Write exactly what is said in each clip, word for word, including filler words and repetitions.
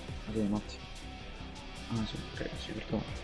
Ma dove un attimo? Ah sì, ok, sì, perché...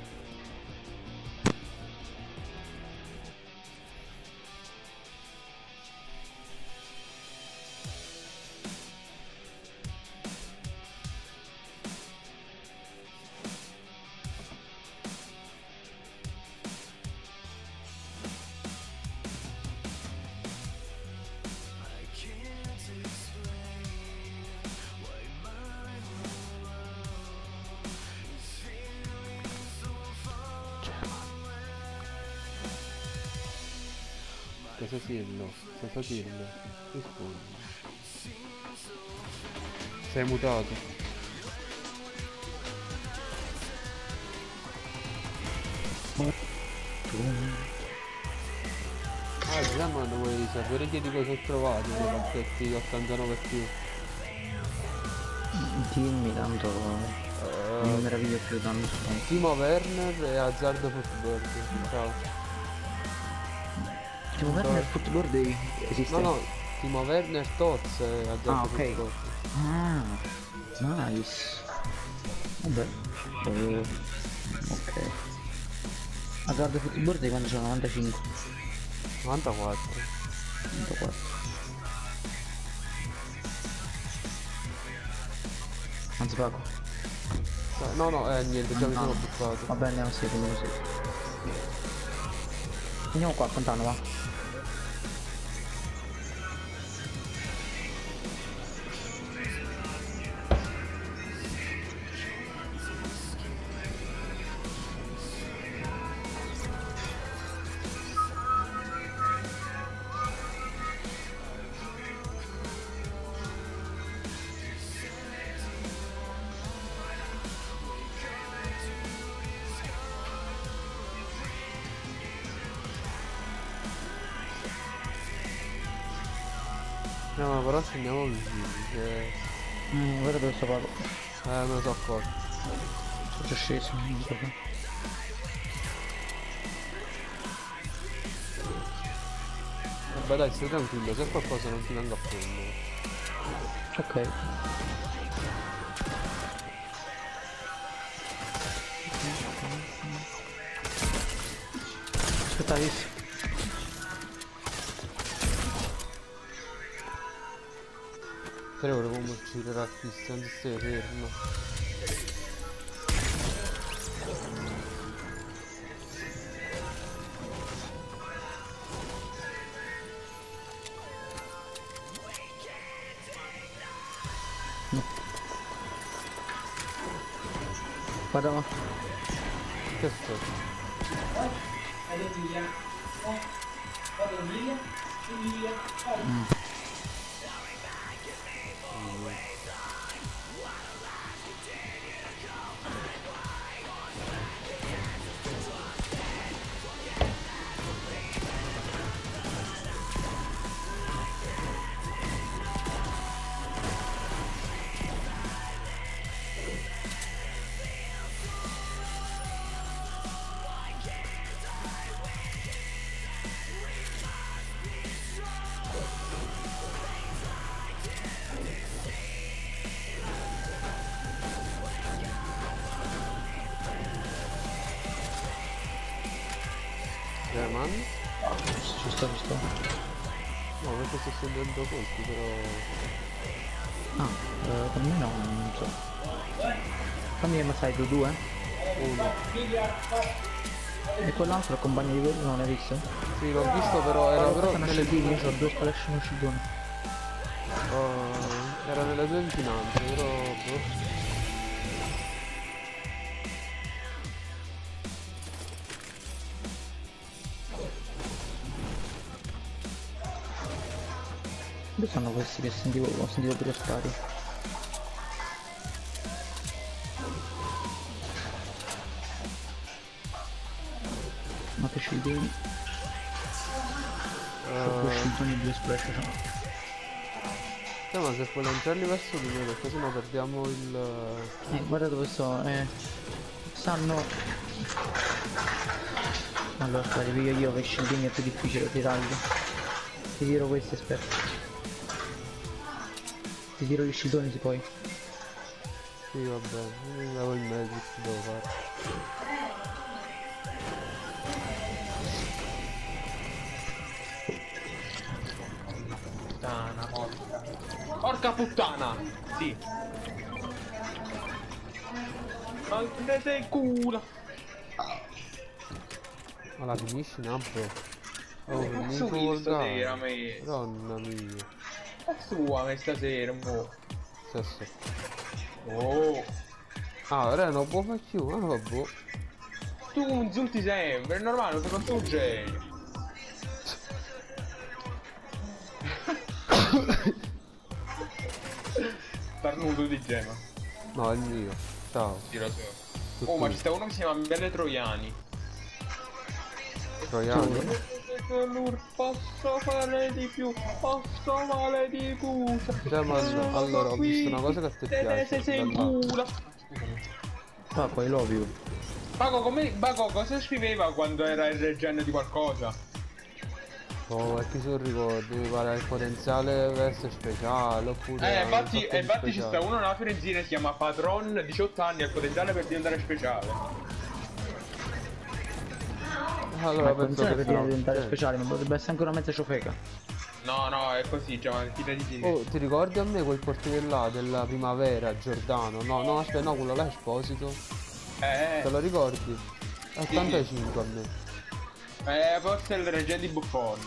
Cosa dirlo? Cosa dirlo? Rispondi. Sei mutato. Ah, già quando vuoi sapere chiedi cosa ho trovato nei pacchetti ottantanove più. Dimmi, tanto non mi Uh, meraviglio più tanto. Timo Werner e Azzardo Footbird. Ciao. Timo Werner Do- Footboard No, esiste? no, Timo Werner, Toz e Ah, Azzardo ok. Footbird. Ah, nice. Vabbè. Eh, ok. Azzardo Footboard di quando c'ho novantacinque. novantaquattro. novantaquattro. Anzi pago. No, no, eh, niente, già mi No, sono no. buffato. Va bene, andiamo sì, andiamo sì. Andiamo qua, fontano, va. No, ma però scendiamo vicini, che... Mm, guarda dove sto pago. Eh, me ne sono accorto. Sono già sceso, non so fare. Vabbè dai, stai tranquillo, se qualcosa non ti vengo a prendere. Ok. Aspettavi. tre ore come uccidere Christian se stai fermo. Guarda qua. Che sto? Mm. German? Ci sto, ci sto. No, perché sto sentendo colpi, però... Ah, eh, per me no, non so. Fammi ammazzare tu due. Uno. E quell'altro, il compagno di quello, non l'hai visto? Sì, l'ho visto, però era Guarda, però questa è una nelle... scildina, io ho due splash e uno scildone. Oh, era nelle tue vicinanze, però... boh. Dove sono questi che sentivo, ho sentito pure spari? Ma che scildini? Ho due Uh, scildoni e due splash, cioè. cioè, ma se puoi lanciarli verso di me, perché sennò perdiamo il... Eh, guarda dove sto, eh. Stanno... Allora, aspetta, io io che scildini è più difficile tirarli. Ti tiro questi, aspetta. Ti tiro gli scildoni, se poi. Sì, va bene, io avevo il Magic, devo fare. Puttana, porca. Porca puttana! Sì. Mandate il culo! Ma la finisci, Nappo? Oh, Che mi cazzo col stasera, gas. me? Donna mia. È sua me stasera, mo. Sesso. Oh! Ah, ora non può fare più, ah vabbè. Tu insulti sempre, è normale, sei quanto un genio. Starnuto di Gemma. No, è il mio. Ciao. Sì, lo so. Tutto Oh, ma io. ci sta uno che si chiama Miele Troiani. Troiano. Posso fare di più, posso fare di più. Cioè, ma no, allora ho visto una cosa che a te piace. sei in dalla- culo. Paco, I love you. Paco, come, Paco, cosa scriveva quando era il reggenio di qualcosa? Oh, perché se non ricordi, mi pare il potenziale verso speciale oppure. Eh, un infatti, sacco eh, di infatti ci speciale. sta uno nella Fiorentina, si chiama Patron, diciotto anni, ha il potenziale per diventare speciale. Allora Ma penso pensare che per sarà- diventare eh. speciale, ma potrebbe essere anche una mezza ciofeca. No, no, è così, cioè, ma fida di sì. Oh, ti ricordi a me quel portiere là della primavera, Giordano? No, no, aspetta, no, quello là è Esposito. Eh, Te lo ricordi? ottantacinque a me. eh, forse il reggenio di Buffon.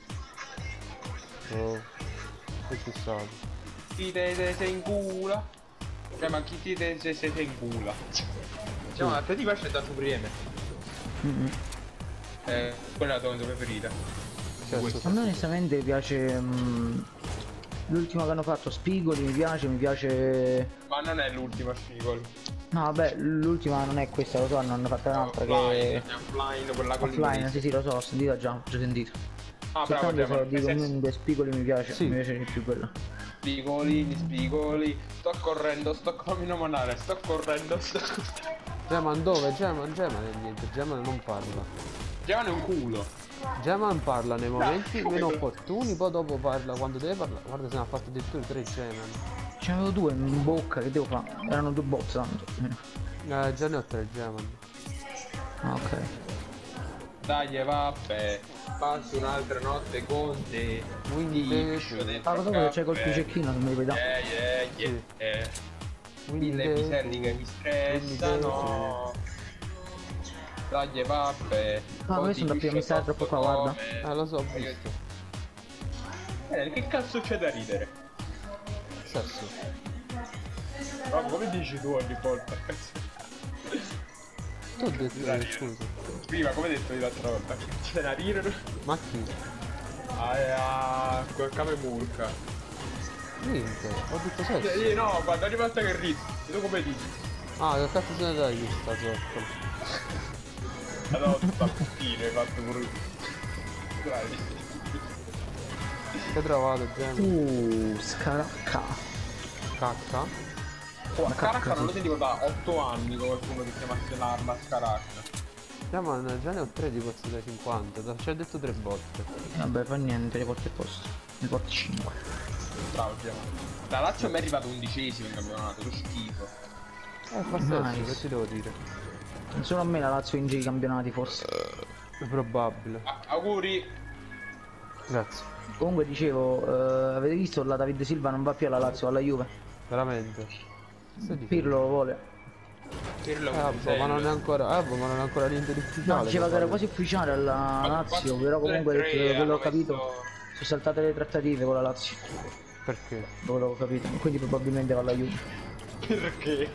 Oh, che c'è stato? Chi te te sei in culo? Cioè, ma chi ti te te sei in culo? Cioè, ma a te ti piace da Supreme? Mm-mm. Eh, quella è la tua canzone preferita. Certo, A me onestamente piace mm, l'ultimo che hanno fatto, Spigoli, mi piace, mi piace. Ma non è l'ultima Spigoli. No vabbè, l'ultima non è questa, lo so, ne hanno fatta un'altra che. Offline, quella con Offline, l'inglese. sì sì lo so, ho sentito già, ho già sentito. Ah, bravo, Soltanto Gemma. se dico Sei- comunque Spigoli mi piace, Sì. mi piace di più quella. Spigoli, spigoli, sto correndo, sto come monare, sto correndo, sto correndo. Geman dove? Geman, Geman è niente, Geman non parla. Già è un culo. Geman parla nei momenti come meno quello- opportuni, poi dopo parla quando deve parlare. Guarda, se ne ha fatto addirittura tre Geman. Ce n'avevo due in bocca, che devo fare? Erano due box tanto. Eh, già ne ho tre Geman. Ah ok. Dai, vabbè, passi un'altra notte con te. Quindi Liscio te- dentro Ah, il dopo che c'è col caffè. cecchino, se mi puoi dare. Eh, eh, eh, Sì. eh. Quindi Mille te- piselli che mi stressano. Dai, vabbè. Ah, poi questo ti da prima mi piscio sta troppo qua, guarda. come- Eh, lo so, ho Io- visto. Eh, che cazzo c'è da ridere? Sesso. Ma come dici tu ogni volta? Tu ho detto, Da eh, ridere. scusa. Prima, come hai detto io l'altra volta? C'è da ridere? Ma chi? Ah, ah, quel came murca. Niente, ho detto Cioè, sesso. io no, quando ogni volta che ridi, tu come dici? Ah, che cazzo se ne dai io sta zoccola? Allora, tutta puttino hai fatto pure. Dai. Che hai trovato, Geman? Uh, scaracca. Cacca? Oh, a cacca, Caracca non lo sì. sentivo da otto anni qualcuno che chiamasse l'arma Scaracca. Geman, già ne ho tre di pozzi da cinquanta, da- ci hai detto tre volte. E vabbè, fa niente, le porti a posto. Ne porti cinque. Bravo, Gemma. La Lazio mi è arrivato undicesimo in campionato, che schifo. Eh, fa sesso, Nice. che ti devo dire? Non solo a me la Lazio vince i campionati, forse. È probabile. A- auguri. Grazie. Comunque dicevo, eh, avete visto la David Silva non va più alla Lazio, va alla Juve. Veramente. Stai dicendo? Pirlo lo vuole. Pirlo Eh, è un vabbè, ma non è ancora. Eh, boh, ma non è ancora niente di No, ufficiale. diceva che era però. quasi ufficiale alla Lazio, però comunque tre, da quello hanno ho capito. messo- Sono saltate le trattative con la Lazio. Perché? Da quello che ho capito. Quindi probabilmente va alla Juve. Perché?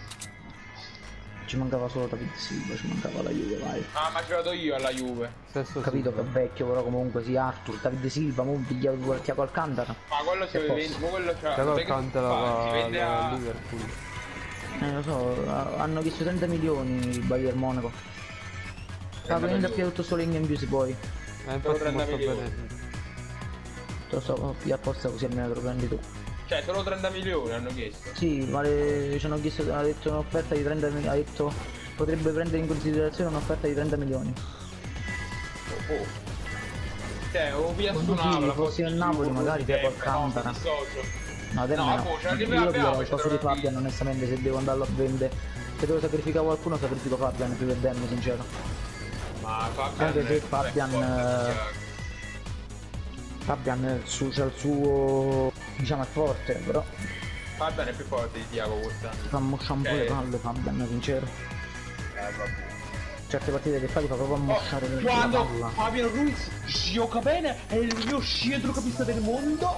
Ci mancava solo David Silva, ci mancava la Juve, vai. Ah, ma ci vado io alla Juve. Stesso Ho capito Silva. che è vecchio, però comunque sì, Arthur, David Silva, mo pigliato pure Thiago Alcantara. Ma quello si Che vende, posto? ma quello c'ha. Però sai che canta la fa? Si vende la a. Liverpool. Eh lo so, ha- hanno chiesto trenta milioni il Bayern Monaco. Sta venendo a più tutto sto legno in più se puoi. Eh, infatti trenta molto milioni. bene. Te lo so, qui apposta così almeno te lo prendi tu. Cioè, solo trenta milioni hanno chiesto. Sì, ma le- ci hanno chiesto, ha detto un'offerta di trenta milioni, ha detto potrebbe prendere in considerazione un'offerta di trenta milioni. Oh, oh. Cioè, o via Ma su sì, Napoli. fossi a Napoli magari, Thiago Alcantara. Socio. No, te No, no. boh, ce la Io abbiamo, piglierei il ce coso di l'abbiamo. Fabian, onestamente, se devo andarlo a vendere. Se devo sacrificare qualcuno, sacrifico Fabian più che Danny, sincero. Ma Fabian Anche se è- Fabian, è forte, eh, Thiago. Fabian è il suo, c'ha il suo, diciamo, è forte, però Fabian è più forte di Thiago quest'anno. fa mosciare un po' le Eh. palle Fabian, sincero. Eh, vabbè. Certe partite che fa ti fa proprio ammosciare le- la Quando palla. Fabio Ruiz gioca bene è il mio centrocampista del mondo.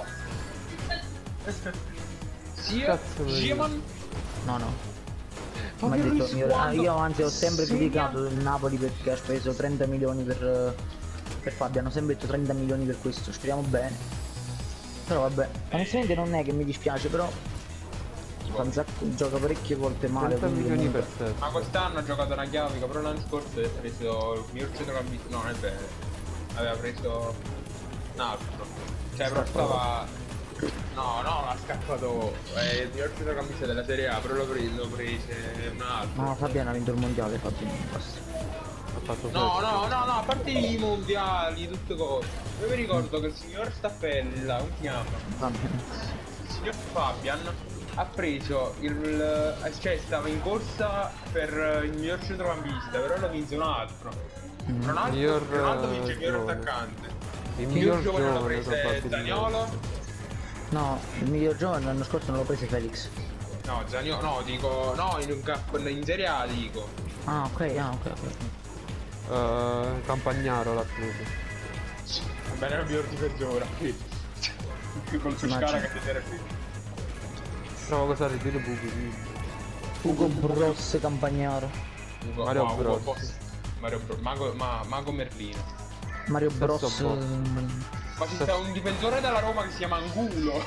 Sì, Cazzo, Gieman. No, no. Fabio Ma ha detto, Ruiz io, ah, quando io anzi ho sempre segna- criticato il Napoli perché ha speso trenta milioni per, per Fabio, hanno sempre detto trenta milioni per questo, speriamo bene. Però vabbè, onestamente non è che mi dispiace, però fa un sacco, gioca parecchie volte male. trenta quindi milioni per comunque- testa. Ma quest'anno ha giocato una chiavica, però l'anno scorso ha preso il miglior centrocampista. No, non è vero. Aveva preso un altro. Cioè, però stava. No, no, l'ha scappato. È il miglior centrocampista della Serie A, però l'ho preso, l'ho prese un altro. No, Fabiano ha vinto il mondiale, Fabiano, basta. Ha fatto No, festa. no, no, no, a parte i mondiali, tutte cose. Io mi ricordo che il signor Staffella, come si chiama? Fabiano. Il signor Fabian ha preso il. Cioè, stava in corsa per il miglior centrocampista, però lo vinse un altro. Ronaldo, Miglior, Ronaldo vince il miglior giovane. attaccante. Il Il miglior miglior giovane l'ha giovane preso probabilmente. Zaniolo. No, il miglior giovane l'anno scorso non l'ho preso Felix. No, Zaniolo, no, dico. No, in, un cap- in Serie A dico. Ah, ok, ah, ok, ok. Eh, Campagnaro l'ha preso. Va bene, era il miglior difensore. Col suo Immagino. scara che ti serve. Prova cosa ridere buchi. Ugo Bros Campagnaro. Ugo- Mario no, Ugo Bros. Boss. Mario Bros. Mago, ma, Mago Merlino. Mario Stesso Bros. boss. ehm, Ma ci sta un difensore della Roma che si chiama Angulo.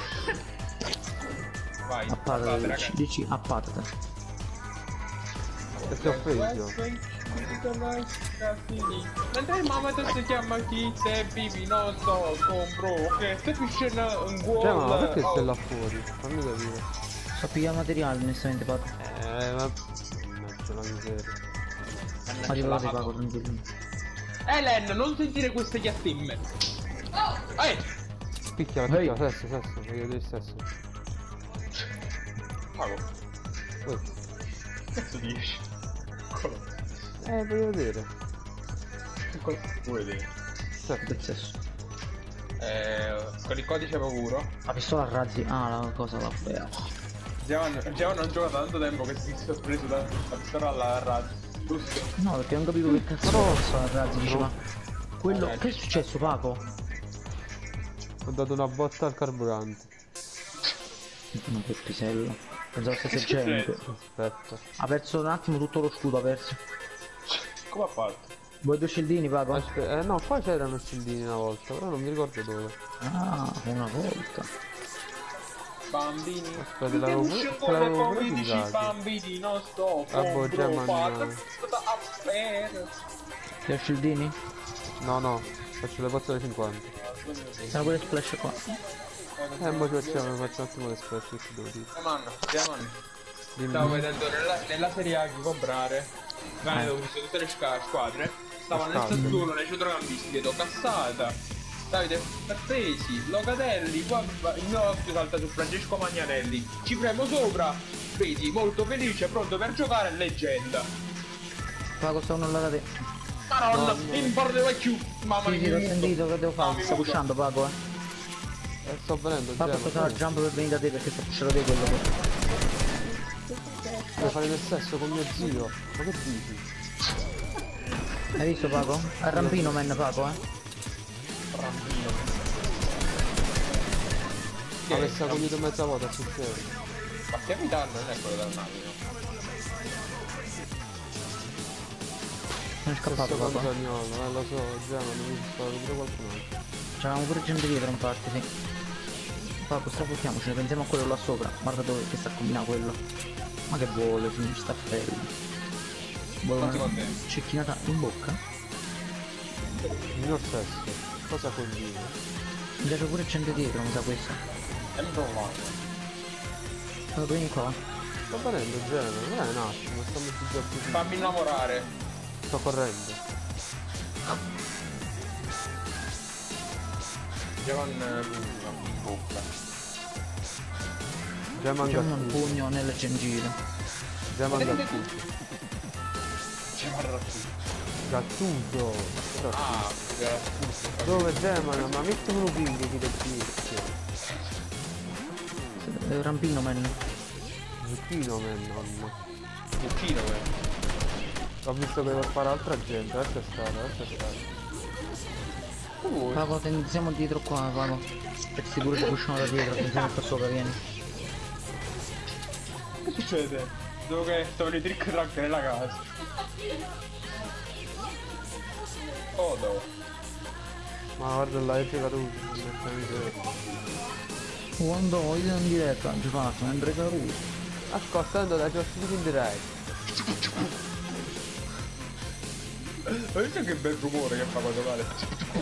Vai, A parlate, patata, ragazzi. dici a patata. E si è offeso. Mentre il mamma si chiama chi te vivi non so compro che se pisce un gol. Cioè, ma perché oh. stai là fuori? Fammi capire. So pigliare materiale, onestamente, Paco. Eh, ma... Mezzo la miseria. Ma ti La ti pago, Madonna. tranquillo. Elen, non sentire queste chiattemme. Ehi! Picchia, Ehi. picchia, sesso, sesso, voglio vedere il sesso. Pago, Oh. cazzo dici? Eh, voglio vedere. Vuoi vedere? Sesso. Che sesso. Eh, con il codice pauro. La pistola a razzi. Ah, la cosa la bea. Giavan Giavan non gioca da tanto tempo che si è preso da la pistola alla razza. Giusto? No, perché non capivo che cazzo No. la pistola a razzi diceva. Quello. Eh, Che è successo, Paco? Ho dato una botta al carburante. No, che pisello. Pensavo stesse Che succede? gente. Aspetta. Ha perso un attimo tutto lo scudo, ha perso. Come ha fatto? Vuoi due scildini, Paco? Aspetta, eh no, qua c'erano scildini una volta, però non mi ricordo dove. Ah, una volta. Bambini. Aspetta, l'avevo pure- ce l'avevo pure pigliati. Bambini, non sto Ah, boh, già compro, mangiato. fate a bere. Ti ho scildini? No, no, faccio le pozze alle cinquanta. C'era pure splash qua. Eh, mo ci facciamo, faccio un attimo le splash, che ti devo dire. Diamant, Diamant. Dimmi. Stavo vedendo nella, nella Serie A chi comprare. Bene, Eh. ho visto tutte le sca- squadre. Stavo nel Squadre. Sassuolo, nei centrocampisti, vedo Cassata, Davide Frattesi, Locatelli, qua il mio occhio salta su Francesco Magnanelli. Ci premo sopra, vedi, molto felice, pronto per giocare, leggenda. Paco, sta uno là da te. Madonna, in porta più, mamma Sì, sì, mia. l'ho sentito che devo No, fare. mi Sta muto. pushando, Paco, eh. Eh, sto venendo, Paco, Gemma, sta la dai. jump per venire da te perché sta pushando te quello. Devo fare del sesso con mio zio. Ma che dici? Hai visto, Paco? È rampino, man, Paco, eh. Rampino. Ma avesse cognito mezza volta sul cielo. Ma capitano non è quello del Napoli, no? Non è scappato, Sesso con Paco. Zaniolo, eh lo so, Gemma, non mi sparo pure qualcun altro. C'avevamo pure gente dietro in parte, sì. Paco, strapottiamoci, ne pensiamo a quello là sopra. Guarda dove che sta combinando quello. Ma che vuole, signor Staffelli? Vuole Quanti una contenti? cecchinata in bocca? Signor sesso, cosa combina? Mi piace pure gente dietro, mi sa questo. E mi provato. Allora, vieni qua. Sto venendo, Gemma, non è un attimo, stiamo già più. Fammi innamorare. Sto correndo. Giavan in bocca. Geman C'è un Gattuso. pugno nelle gengive. Geman Gattuso. C'è Marrazzi. Gattuso. Ah, Gattuso. Dove Geman? Ma metti uno pingo chi del pizio. Rampino man. Zucchino man, nonno. Cucino, quello. Ho visto che devo fare altra gente, lascia stare, lascia stare. Uh, Pago, tendiamo dietro qua, Pago. Perché sicuro ci pushano da dietro, tendiamo qua sopra, vieni. che succede? Devo che stavano i trick track nella casa. Oh no. Ma guarda là, è caduto. Quando io in diretta, non ci faccio, mentre caruso. Ascoltando da Giorgio in diretta. Hai visto che bel rumore che fa quando vale?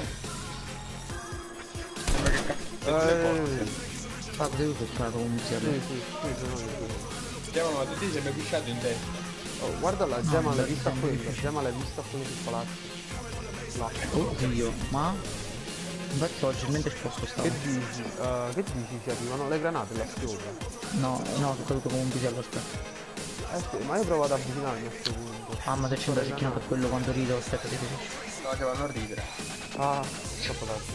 Sembra che cazzo è forte. Pago, devo fare come un Sì, zero. sì, sì, sono io. Chiamano, ma tu ti sei mai pisciato in testa? Oh, guarda la Gemma, l'hai beh, vista sì, quello, sì. Gemma l'hai vista quello sul palazzo. Là. Oddio, ma... Infatti oggi mentre sposto Che stavo. dici? Uh, che dici? Ci arrivano le granate là sopra. No, no, sono caduto come un pisello, aspetta. Eh sì, ma io provo ad avvicinarmi a questo punto. Mamma, se c'è una secchina per quello quando rido, aspetta, ti dico. No, ci vanno a ridere. Ah, troppo tardi.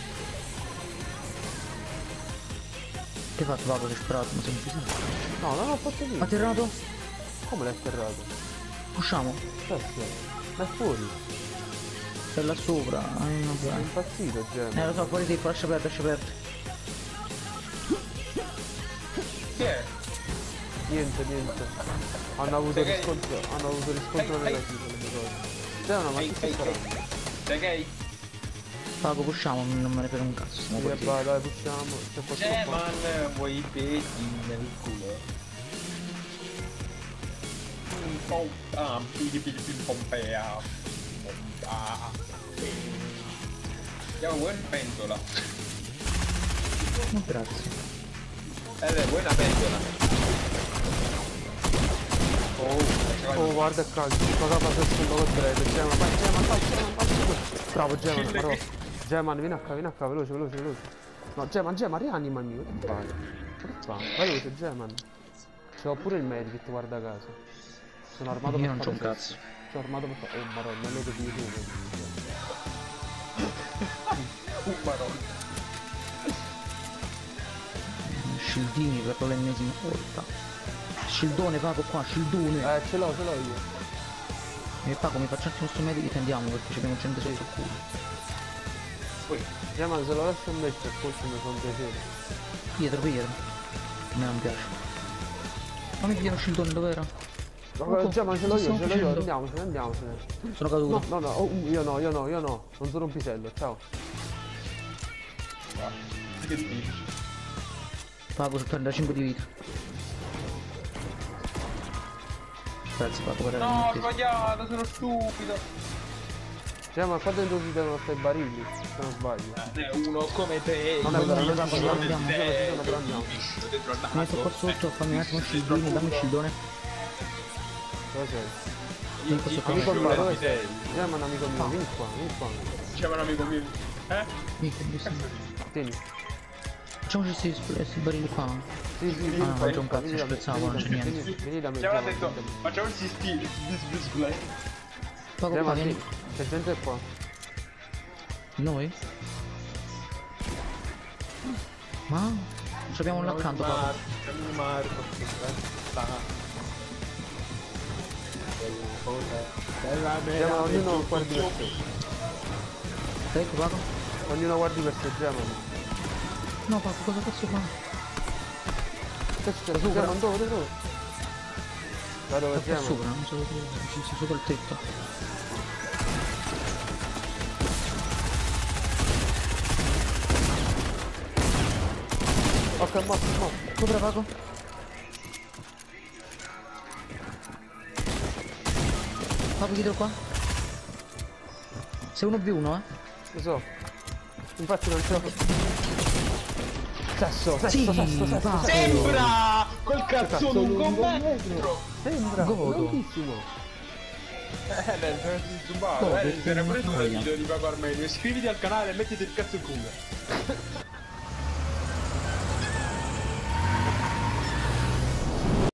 Che hai fatto, Pago, che hai sparato, ma sei un pisello. No, non ho fatto niente. Atterrato? Come l'hai atterrato? Usciamo. Aspetta, ma è fuori. Sei là sopra. Ah, È vabbè. impazzito, Gemma. Eh, lo so, fuori di lascia aperto, lascia aperto. Chi è? Niente, niente. Hanno avuto Sei gay? riscontro, hanno avuto riscontro Ehi, ehi. negativo le mie cose. Gemma, ma Ehi, che stai ehi, facendo? ehi. Sei gay? Pago, pusciamo, non me ne frega un cazzo. Siamo Sì, partiti. vai, dai, pusciamo. C'è qualcuno qua. Geman, vuoi i peti nel culo? Pom, ah, pili pili pili pompea. Pompa. Andiamo, vuoi una pentola? No, grazie. Eh, vuoi una pentola? Oh, Oh, guarda il calcio, cosa fa questo col breve? Gemma, vai, Gemma, vai, Gemma, vai. Bravo, Gemma, bravo. Gemma, vieni a qua, vieni a qua, veloce, veloce, veloce. No, Gemma, Gemma, rianimami, che fai? Che fai? Vai veloce, Gemma. C'ho pure il medikit, guarda caso. Sono armato Io per non c'ho un fare cazzo. sesso. Sono armato per fare... Oh, maronna, è meglio di YouTube. un marò. Scildini per l'ennesima volta. Scildone, Pago qua, scildone. Eh, ce l'ho, ce l'ho io. E Pago, mi faccio anche il nostro medico e andiamo perché abbiamo gente sotto il culo. Poi, Gemma, se lo lascio a me, c'è forse mi fa un piacere. Pietro, Pietro. A me non piace. Ma mi pigliano scildone, dov'era? No, Gemma, ce l'ho io, Cosa ce l'ho stiamo io, facendo? andiamocene, andiamocene. Sono caduto. No, no, no, oh, io no, io no, io no. Non sono un pisello, ciao. che dici? Pago su trentacinque di vita. Grazie Pago per No, ho avermi atteso. sbagliato, sono stupido. Gemma, qua dentro si devono stare i barili, se non sbaglio. Eh, uno come te. Non è vero, non è Pago, vero, andiamo, non è andiamo. vero, però andiamo. Dentro al Mi metto qua sotto, fammi un attimo scildini, dammi il scildone. Dove sei? Vieni qua sotto. Amico mio, dove dove sei? Gemma, un amico mio, vieni qua, vieni qua. C'è un amico mio. Eh? Vieni, che mi sembra. Tieni. Facciamoci questi barili qua. Sì, sì, vieni Ah, qua, non c'è un cazzo, vieni da me, scherzavo, vieni non c'è da me, niente. vieni- Vieni da me, Ci aveva Gemma, detto, vieni da me. facciamo il display. display. Pago Gemma, qua, sì, vieni. c'è gente qua. Noi? Ma? Ci abbiamo là accanto, Pago. Marco, Marco, aspetta. Bella Gemma, ognuno guardi per sé. Ecco, Pago. Ognuno guardi per sé, Gemma. No, Pago, cosa cazzo fa? Che c'è? Gemma, dove, dove, dove? Da dove, Sta qua Gemma? sopra, non so dove. Ci sta sopra il tetto. Ok, morto, morto. Sopra, Pago. Pago dietro qua. Sei uno vu uno, eh? Lo so. Infatti non ce la faccio. Sesso, sesso, Sì, sesso, sesso, va. sesso. Sembra quel cazzo Cazzo lungo lungo un un metro. Sembra Godo. lunghissimo. Eh, nel senso di zubato, Oh, eh, perché se ne non preso un noia. video di Pago Armenio. Iscriviti al canale e mettiti il cazzo in culo.